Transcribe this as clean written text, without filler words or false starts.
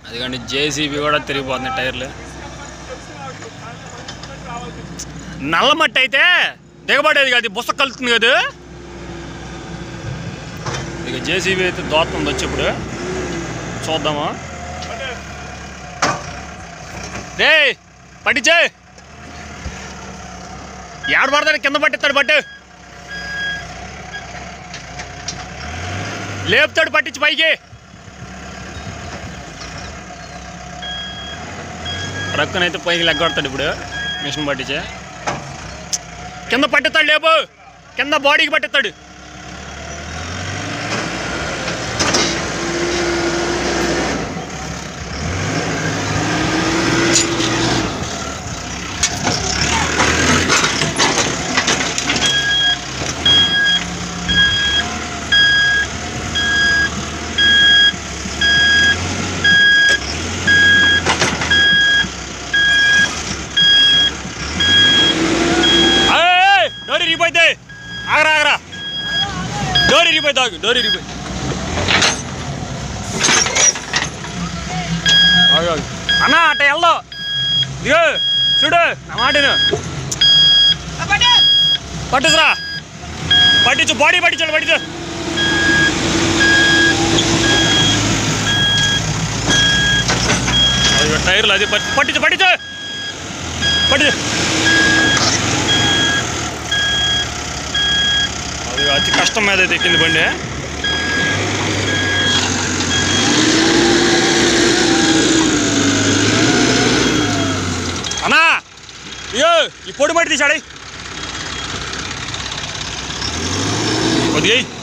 అదిగండి JCB కూడా తిరిగిపోతుంది టైర్లు. నల్ల మట్టి అయితే దిగబడేది కాదు, బుస కలుతుంది కదా. ఇక జేసీబీ అయితే దోస్తుంది వచ్చి ఇప్పుడు చూద్దామా. రే పట్టించే, ఏడు పడతాడు కింద పట్టిస్తాడు, పట్టు లేపుతాడు, పట్టించి పైకి. రక్కనైతే పైకి లెగ్గొడతాడు ఇప్పుడు మిషన్ పట్టించే. కింద పట్టిస్తాడు, లేపు కింద బాడీకి పట్టిస్తాడు. డోరీ రిపోయితే ఆగరా ఆగరా, డోరీ రిపోయి తాగు, డోరీ రిపోయి అన్నా అట్ట వెళ్దాం. ఇగో చూడు నా మాటను, పట్టుకురా పట్టించు, బాడీ పట్టించాడు, పట్టించు. టైర్లు అది పట్టించు పట్టించు పట్టించు. అది అతి కష్టం మీద అయితే ఎక్కింది బండి. అన్నా అయ్యో ఈ పొడి మట్టి తీసాడు కొద్దిగా.